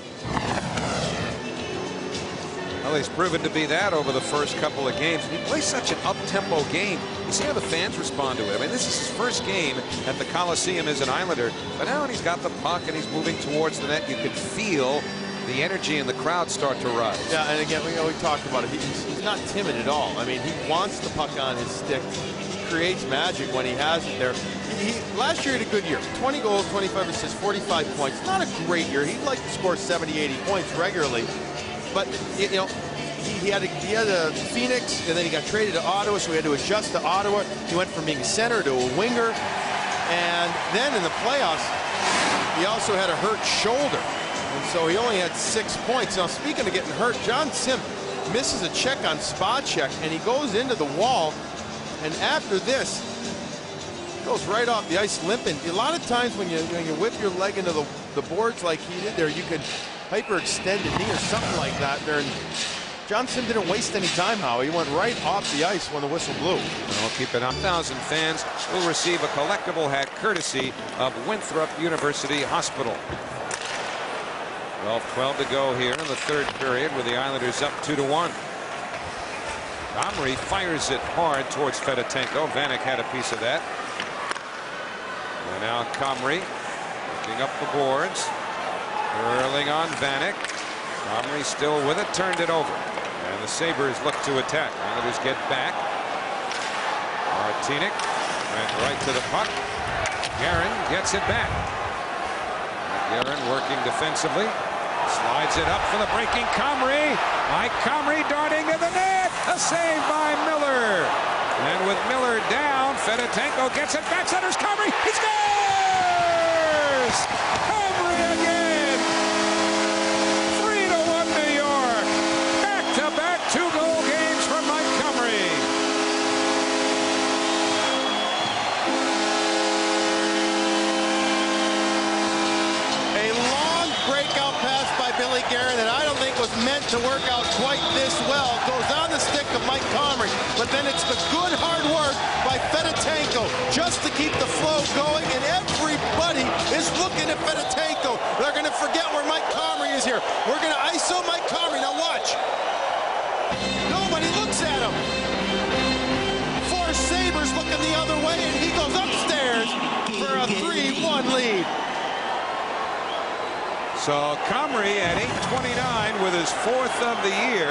Well, he's proven to be that over the first couple of games. He plays such an up-tempo game. You see how the fans respond to it. I mean, this is his first game at the Coliseum as an Islander. But now when he's got the puck and he's moving towards the net, you can feel the energy in the crowd start to rise. Yeah, and again, we talked about it. He's not timid at all. I mean, he wants the puck on his stick. He creates magic when he has it there. Last year he had a good year. 20 goals, 25 assists, 45 points. Not a great year. He'd like to score 70, 80 points regularly. But, he had a Phoenix, and then he got traded to Ottawa, so he had to adjust to Ottawa. He went from being a center to a winger. And then in the playoffs, he also had a hurt shoulder. And so he only had 6 points. Now, speaking of getting hurt, John Sim misses a check on Spacek, and he goes into the wall. And after this, goes right off the ice limping. A lot of times when you whip your leg into the boards like he did there, you could hyperextend a knee or something like that there. And Johnson didn't waste any time, Howie. He went right off the ice when the whistle blew. We'll keep it on. 1,000 fans will receive a collectible hat courtesy of Winthrop University Hospital. 12 to go here in the third period with the Islanders up 2-1. Comrie fires it hard towards Fedotenko. Vanek had a piece of that. And now Comrie looking up the boards. Curling on Vanek. Comrie still with it, turned it over. And the Sabres look to attack. Islanders get back. Martinic went right to the puck. Guerin gets it back. Guerin working defensively. Slides it up for the breaking Comrie. Mike Comrie darting to the net. A save by Miller. And with Miller down, Fedotenko gets it back. Centers Comrie. He scores! Comrie again. 3-1 New York. Back-to-back 2-goal games for Mike Comrie. A long breakout pass by Billy Guerin that I don't think was meant to work out quite this well. Goes on the stick of Mike Comrie, but then it's the good hard work by Fedotenko just to keep the flow going, and everybody is looking at Fedotenko. They're going to forget where Mike Comrie is here. We're going to ISO Mike Comrie. Now watch. Nobody looks at him. Four Sabres looking the other way, and he goes upstairs for a 3-1 lead. So Comrie at 8:29 with his 4th of the year.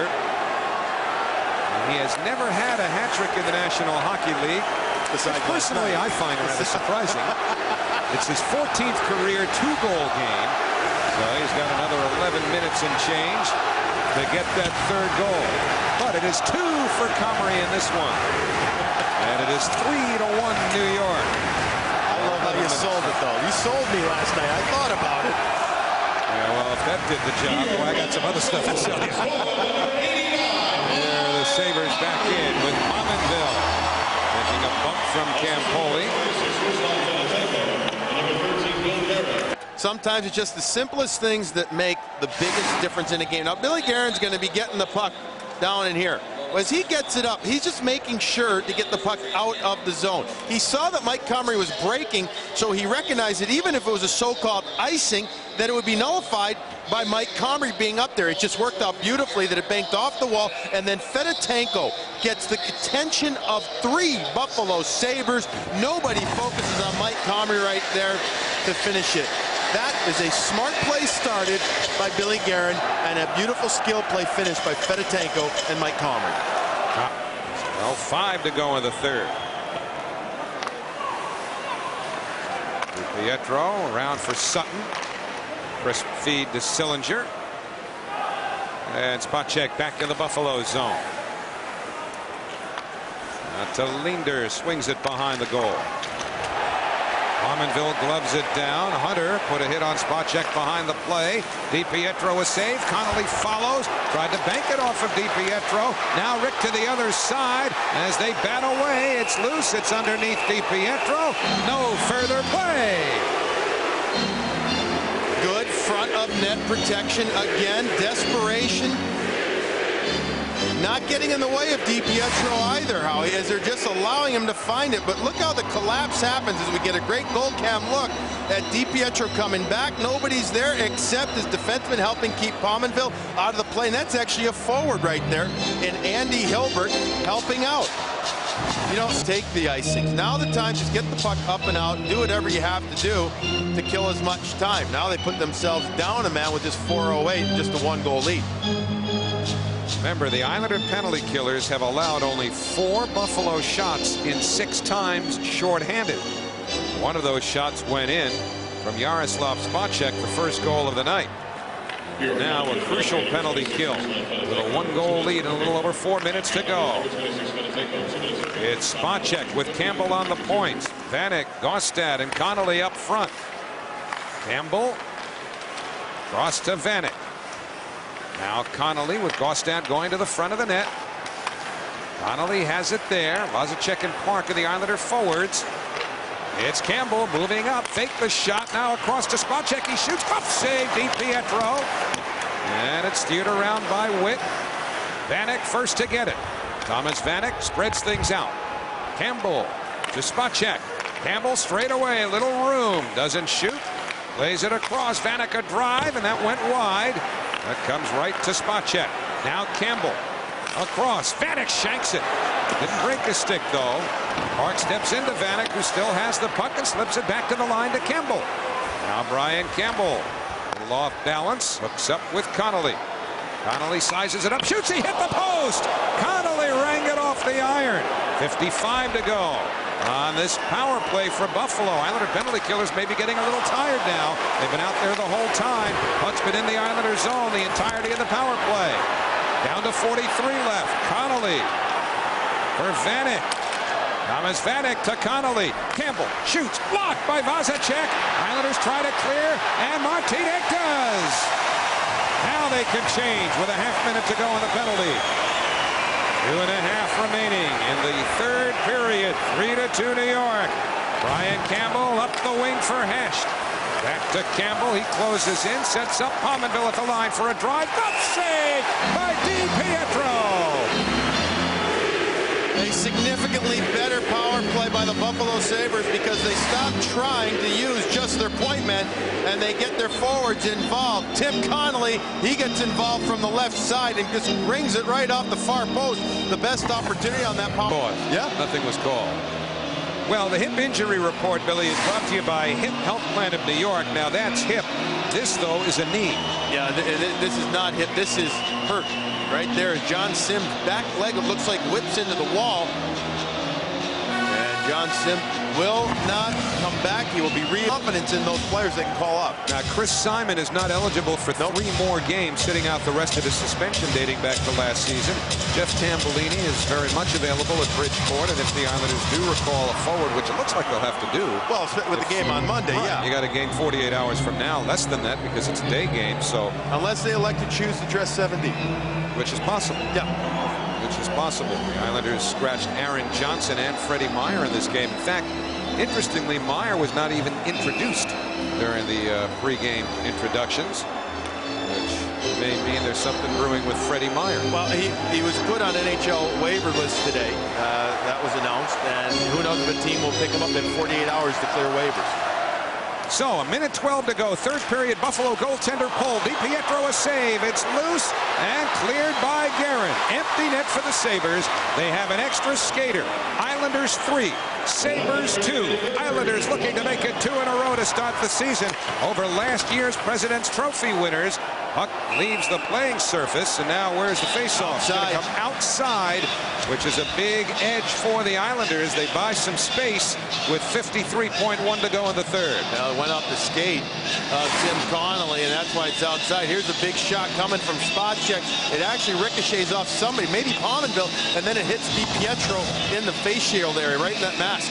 He has never had a hat trick in the National Hockey League. Personally, I find it rather surprising. It's his 14th career 2-goal game. So he's got another 11 minutes and change to get that 3rd goal. But it is 2 for Comrie in this one. And it is 3-1 New York. I love how you sold it, though. You sold me last night. I thought about it. Yeah, well, if that did the job, well, I got some other stuff to sell you. There the Sabres back in with Pominville. Taking a bump from Campoli. Sometimes it's just the simplest things that make the biggest difference in a game. Now, Billy Guerin's going to be getting the puck down in here. As he gets it up, he's just making sure to get the puck out of the zone. He saw that Mike Comrie was breaking, so he recognized that even if it was a so-called icing, that it would be nullified by Mike Comrie being up there. It just worked out beautifully that it banked off the wall, and then Fedotenko gets the attention of 3 Buffalo Sabres. Nobody focuses on Mike Comrie right there to finish it. That is a smart play started by Billy Guerin and a beautiful skill play finished by Fedotenko and Mike Comrie. Well, 5 to go in the 3rd. Pietro around for Sutton. Crisp feed to Sillinger. And Spacek back in the Buffalo zone. Now to Linder, swings it behind the goal. Pominville gloves it down. Hunter put a hit on Spacek behind the play. DiPietro a save. Connolly follows. Tried to bank it off of DiPietro. Now Rick to the other side. As they bat away, it's loose. It's underneath DiPietro. No further play. Good front of net protection. Again, desperation. Not getting in the way of DiPietro either, Howie, as they're just allowing him to find it. But look how the collapse happens as we get a great goal cam look at DiPietro coming back. Nobody's there except his defenseman helping keep Pominville out of the play. And that's actually a forward right there in Andy Hilbert helping out. You don't take the icing. Now the time, just get the puck up and out and do whatever you have to do to kill as much time. Now they put themselves down a man with this 4:08, just a 1-goal lead. Remember, the Islander penalty killers have allowed only 4 Buffalo shots in 6 times shorthanded. One of those shots went in from Yaroslav Spacek, the first goal of the night. Now a crucial penalty kill with a 1-goal lead and a little over 4 minutes to go. It's Spacek with Campbell on the points. Vanek, Gaustad, and Connolly up front. Campbell cross to Vanek. Now Connolly with Gaustad going to the front of the net. Connolly has it there. Lazicek and Park are the Islander forwards. It's Campbell moving up. Fake the shot. Now across to Spacek. He shoots. Up save. DiPietro. And it's steered around by Witt. Vanek first to get it. Thomas Vanek spreads things out. Campbell to Spacek. Campbell straight away. A little room. Doesn't shoot. Lays it across. Vanek a drive, and that went wide. That comes right to Spacek. Now Campbell across. Vanek shanks it. Didn't break the stick, though. Park steps into Vanek, who still has the puck, and slips it back to the line to Campbell. Now Brian Campbell. A little off balance. Hooks up with Connolly. Connolly sizes it up, shoots, he hit the post. Connolly rang it off the iron. 55 to go on this power play for Buffalo. Islander penalty killers may be getting a little tired now. They've been out there the whole time. Puck's been in the Islander zone the entirety of the power play. Down to 43 left. Connolly for Vanek. Thomas Vanek to Connolly. Campbell shoots, blocked by Vazicek. Islanders try to clear, and Martinek does. Now they can change with a half-minute to go on the penalty. 2.5 remaining in the third period. 3-2 New York. Brian Campbell up the wing for Hecht. Back to Campbell. He closes in, sets up Pominville at the line for a drive. But saved by DiPietro. A significantly better power play by the Buffalo Sabres because they stop trying to use just their point men and they get their forwards involved. Tim Connolly, he gets involved from the left side and just rings it right off the far post. The best opportunity on that power play. Yeah, nothing was called. Well, the hip injury report, Billy, is brought to you by Hip Health Plan of New York. Now that's hip. This, though, is a knee. Yeah, this is not hip. This is hurt. Right there is John Sims' back leg. It looks like whips into the wall. And John Sims will not come back. He will be confidence in those players they can call up. Now, Chris Simon is not eligible for 3 more games, sitting out the rest of his suspension dating back to last season. Jeff Tambellini is very much available at Bridgeport, and if the Islanders do recall a forward, which it looks like they'll have to do. Well, with the game on Monday, right, yeah. You got a game 48 hours from now, less than that because it's a day game, so. Unless they elect to choose to dress 70. Which is possible. Yeah. Which is possible. The Islanders scratched Aaron Johnson and Freddie Meyer in this game. In fact, interestingly, Meyer was not even introduced during the pregame introductions, which may mean there's something brewing with Freddie Meyer. Well, he was put on NHL waiver list today. That was announced, and who knows if a team will pick him up in 48 hours to clear waivers. So, 1:12 to go. Third period, Buffalo goaltender pulled. DiPietro a save. It's loose and cleared by Guerin. Empty net for the Sabres. They have an extra skater. Islanders 3, Sabres 2. Islanders looking to make it 2 in a row to start the season over last year's President's Trophy winners. Puck leaves the playing surface, and now where's the faceoff? It's going to come outside, which is a big edge for the Islanders. They buy some space with 53.1 to go in the third. Now it went off the skate of Tim Connolly, and that's why it's outside. Here's a big shot coming from spot check. It actually ricochets off somebody, maybe Pominville, and then it hits DiPietro in the face shield area, right in that mask.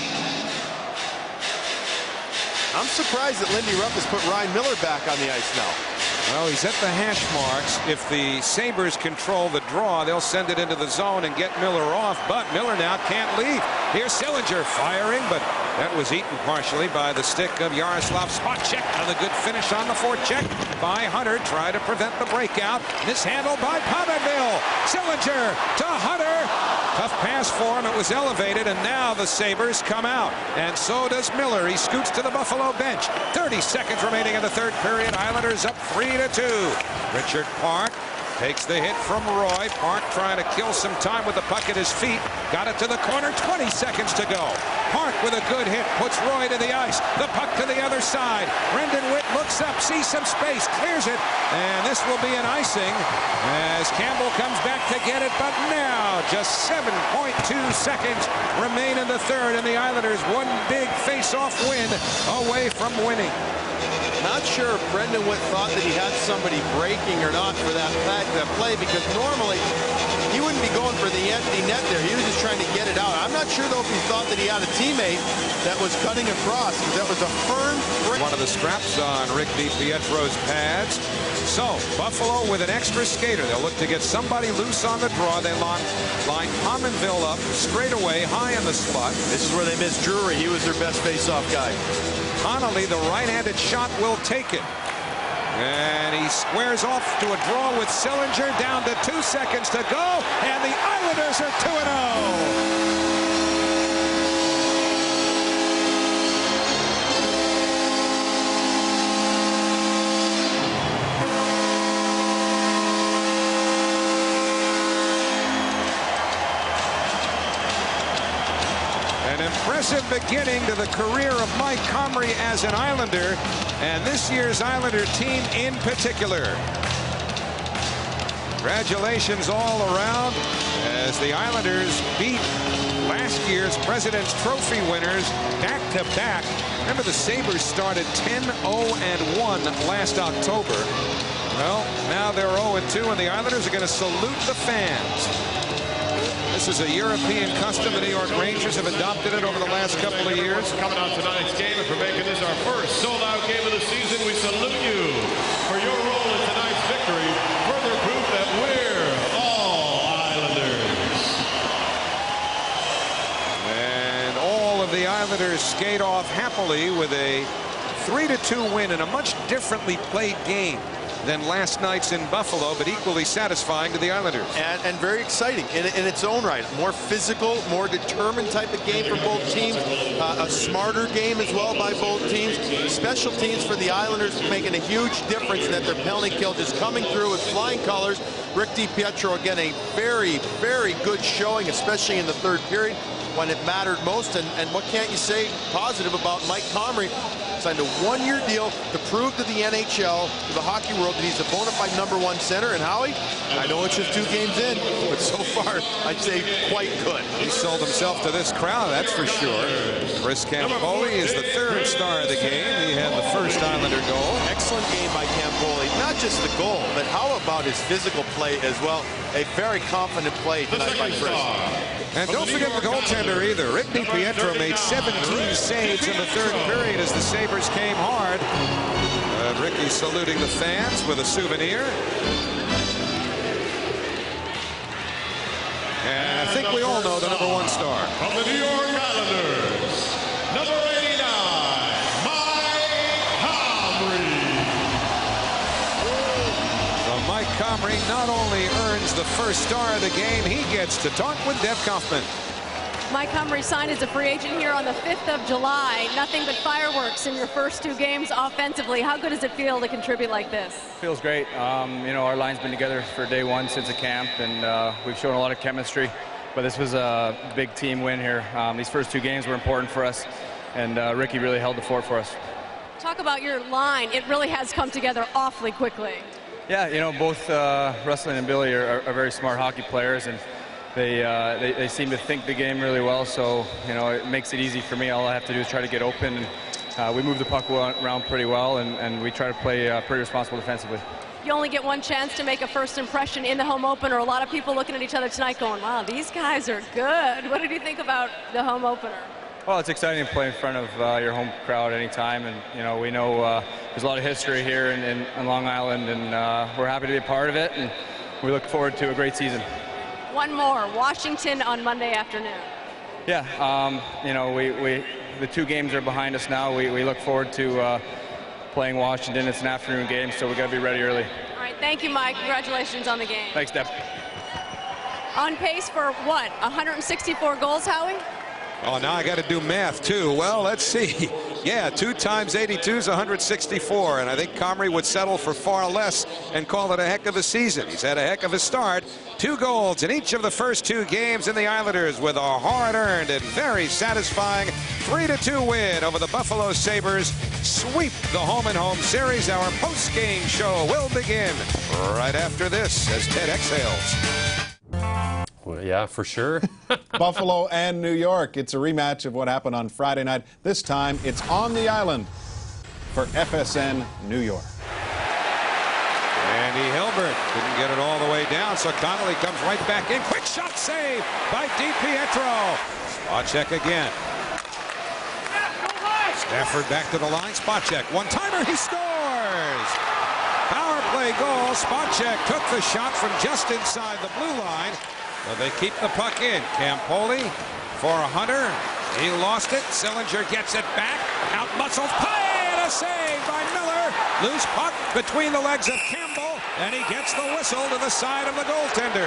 I'm surprised that Lindy Ruff has put Ryan Miller back on the ice now. Well, he's at the hash marks. If the Sabres control the draw, they'll send it into the zone and get Miller off. But Miller now can't leave. Here's Sillinger firing, but that was eaten partially by the stick of Yaroslav Spacek. And a good finish on the forecheck by Hunter. Try to prevent the breakout. Mishandled by Pominville. Sillinger to Hunter. Tough pass for him. It was elevated, and now the Sabres come out. And so does Miller. He scoots to the Buffalo bench. 30 seconds remaining in the third period. Islanders up 3-2. Richard Park takes the hit from Roy. Park trying to kill some time with the puck at his feet. Got it to the corner. 20 seconds to go. Park with a good hit puts Roy to the ice. The puck to the other side. Brendan Witt looks up, sees some space, clears it, and this will be an icing as Campbell comes back to get it. But now just 7.2 seconds remain in the third, and the Islanders one big face-off win away from winning. Not sure if Brendan Witt thought that he had somebody breaking or not for that play, because normally he wouldn't be going for the empty net there. He was just trying to get it out. I'm not sure, though, if he thought that he had a teammate that was cutting across, because that was a firm break. One of the straps on Rick DiPietro's pads. So, Buffalo with an extra skater. They'll look to get somebody loose on the draw. They line Pominville up straight away, high in the slot. This is where they missed Drury. He was their best face-off guy. Connolly, the right-handed shot, will take it. And he squares off to a draw with Sillinger. Down to 2 seconds to go. And the Islanders are 2-0. An impressive beginning to the career of Mike Comrie as an Islander, and this year's Islander team in particular. Congratulations all around as the Islanders beat last year's President's Trophy winners back-to-back. Remember, the Sabres started 10-0-1 last October. Well, now they're 0-2, and the Islanders are going to salute the fans. This is a European custom. The New York Rangers have adopted it over the last couple of years. Coming on tonight's game, and for making this our first sold-out game of the season, we salute you for your role in tonight's victory. Further proof that we're all Islanders. And all of the Islanders skate off happily with a 3-2 win in a much differently played game than last night's in Buffalo, but equally satisfying to the Islanders. And very exciting in its own right. More physical, more determined type of game for both teams. A smarter game as well by both teams. Special teams for the Islanders making a huge difference in that their penalty kill just coming through with flying colors. Rick DiPietro again, a very, very good showing, especially in the third period when it mattered most. And what can't you say positive about Mike Comrie? Signed a one-year deal to prove to the NHL, to the hockey world, that he's a bona fide #1 center. And Howie, I know it's just 2 games in, but so far, I'd say quite good. He sold himself to this crowd, that's for sure. Chris Campoli is the 3rd star of the game. He had the first Islander goal. Excellent game by Campoli. Not just the goal, but how about his physical play as well? A very confident play tonight by Chris. And don't forget the goaltender either. Rick DiPietro made 17 saves in the 3rd period as the Sabres came hard. Ricky saluting the fans with a souvenir. And I think we all know the #1 star. From the New York Islanders, number 89, Mike Comrie. So Mike Comrie not only earns the first star of the game, he gets to talk with Dev Kaufman. Mike Comrie signed as a free agent here on the 5th of July. Nothing but fireworks in your first 2 games offensively. How good does it feel to contribute like this? Feels great. You know, our line's been together for day 1 since the camp, and we've shown a lot of chemistry. But this was a big team win here. These first 2 games were important for us, and Ricky really held the fort for us. Talk about your line. It really has come together awfully quickly. Yeah, you know, both Russell and Billy are very smart hockey players, and they seem to think the game really well, so you know it makes it easy for me. All I have to do is try to get open, and we move the puck around pretty well, and we try to play pretty responsible defensively. You only get one chance to make a first impression in the home opener. A lot of people looking at each other tonight going, wow, these guys are good. What did you think about the home opener? Well, it's exciting to play in front of your home crowd anytime, and you know we know there's a lot of history here in Long Island, and we're happy to be a part of it, and we look forward to a great season. One more, Washington on Monday afternoon. Yeah, you know, the 2 games are behind us now. We look forward to playing Washington. It's an afternoon game, so we got to be ready early. All right, thank you, Mike. Congratulations on the game. Thanks, Deb. On pace for what, 164 goals, Howie? Oh, now I got to do math, too. Well, let's see. Yeah, 2 times 82 is 164, and I think Comrie would settle for far less and call it a heck of a season. He's had a heck of a start. 2 goals in each of the first 2 games in the Islanders with a hard-earned and very satisfying 3-2 win over the Buffalo Sabres. Sweep the home-and-home series. Our post-game show will begin right after this as Ted exhales. Well, yeah, for sure. Buffalo and New York. It's a rematch of what happened on Friday night. This time, it's on the island for FSN New York. Andy Hilbert didn't get it all the way down, so Connolly comes right back in. Quick shot save by DiPietro. Spacek again. Stafford back to the line. Spacek, one-timer, he scores! Power play goal. Spacek took the shot from just inside the blue line. So they keep the puck in. Campoli for Hunter. He lost it. Sillinger gets it back. Out muscles. Payne, a save by Miller. Loose puck between the legs of Campbell. And he gets the whistle to the side of the goaltender.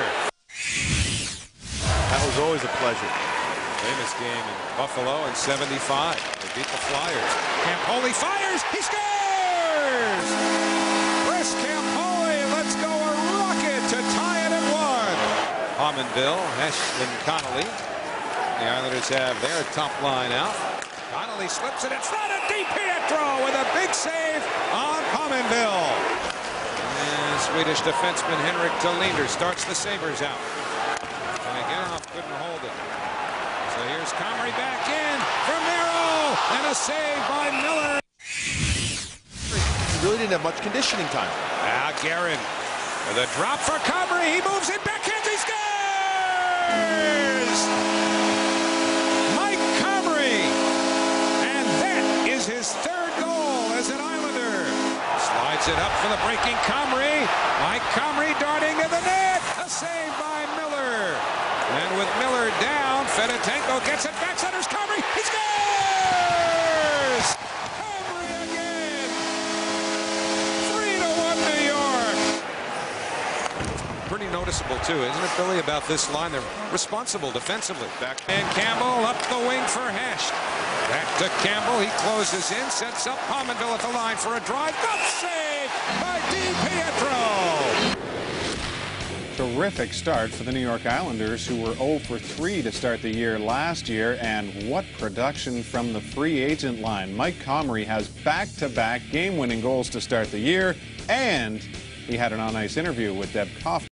That was always a pleasure. Famous game in Buffalo in '75. They beat the Flyers. Campoli fires. He scores! Chris Campoli, let's go a rocket to tie it at 1. Pominville, Hesh, and Connolly. The Islanders have their top line out. Connolly slips it in front of DiPietro with a big save on Pominville. As Swedish defenseman Henrik Tolinder starts the Sabres out. And again, couldn't hold it. So here's Comrie back in from Merrill, and a save by Miller. He really didn't have much conditioning time. Now Guerin with a drop for Comrie. He moves it back, he scores! Mike Comrie, and that is his third goal as an Islander. Slides it up for the breaking Comrie. Mike Comrie darting to the net. A save by Miller. And with Miller down, Fedotenko gets it back, centers Comrie. He scores! Comrie again. 3-1 New York. Pretty noticeable too, isn't it, Billy, about this line? They're responsible defensively. Back and Campbell up the wing for Hecht. Back to Campbell. He closes in, sets up Pominville at the line for a drive. Good save by DiPietro. Terrific start for the New York Islanders, who were 0 for 3 to start the year last year. And what production from the free agent line. Mike Comrie has back-to-back game-winning goals to start the year, and he had an on-ice interview with Deb Kaufman.